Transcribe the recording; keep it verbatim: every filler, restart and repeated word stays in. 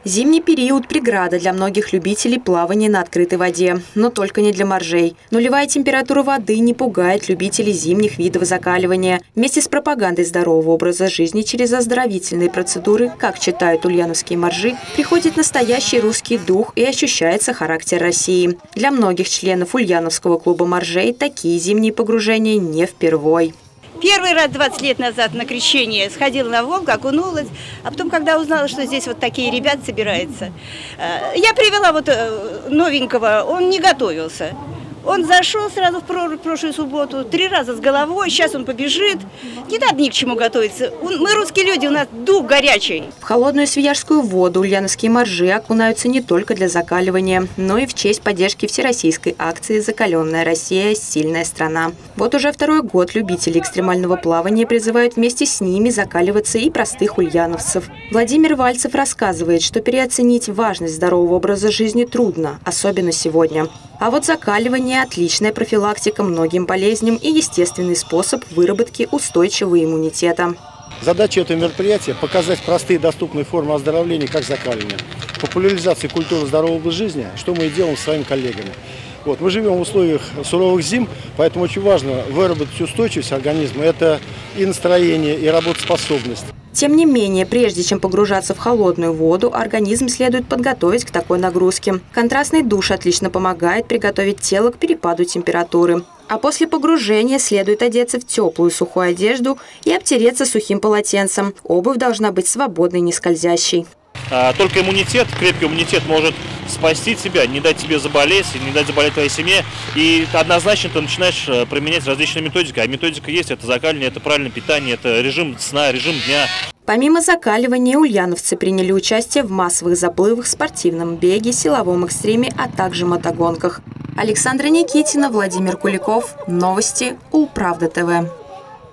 Зимний период – преграда для многих любителей плавания на открытой воде, но только не для моржей. Нулевая температура воды не пугает любителей зимних видов закаливания. Вместе с пропагандой здорового образа жизни через оздоровительные процедуры, как читают ульяновские моржи, приходит настоящий русский дух и ощущается характер России. Для многих членов Ульяновского клуба моржей такие зимние погружения не впервой. Первый раз двадцать лет назад на крещение сходила на Волгу, окунулась, а потом, когда узнала, что здесь вот такие ребята собираются, я привела вот новенького, он не готовился. Он зашел сразу в прорубь в прошлую субботу, три раза с головой, сейчас он побежит. Не надо ни к чему готовиться. Мы русские люди, у нас дух горячий. В холодную свияжскую воду ульяновские моржи окунаются не только для закаливания, но и в честь поддержки всероссийской акции «Закаленная Россия. Сильная страна». Вот уже второй год любители экстремального плавания призывают вместе с ними закаливаться и простых ульяновцев. Владимир Вальцев рассказывает, что переоценить важность здорового образа жизни трудно, особенно сегодня. А вот закаливание – отличная профилактика многим болезням и естественный способ выработки устойчивого иммунитета. Задача этого мероприятия – показать простые и доступные формы оздоровления, как закаливание, популяризации культуры здорового образа жизни, что мы и делаем с своими коллегами. Вот, мы живем в условиях суровых зим, поэтому очень важно выработать устойчивость организма. Это и настроение, и работоспособность. Тем не менее, прежде чем погружаться в холодную воду, организм следует подготовить к такой нагрузке. Контрастный душ отлично помогает приготовить тело к перепаду температуры. А после погружения следует одеться в теплую сухую одежду и обтереться сухим полотенцем. Обувь должна быть свободной, не скользящей. Только иммунитет, крепкий иммунитет может спасти тебя, не дать тебе заболеть, не дать заболеть твоей семье. И однозначно ты начинаешь применять различные методики. А методика есть, это закаливание, это правильное питание, это режим сна, режим дня. Помимо закаливания, ульяновцы приняли участие в массовых заплывах, спортивном беге, силовом экстриме, а также мотогонках. Александра Никитина, Владимир Куликов. Новости Улправда ТВ.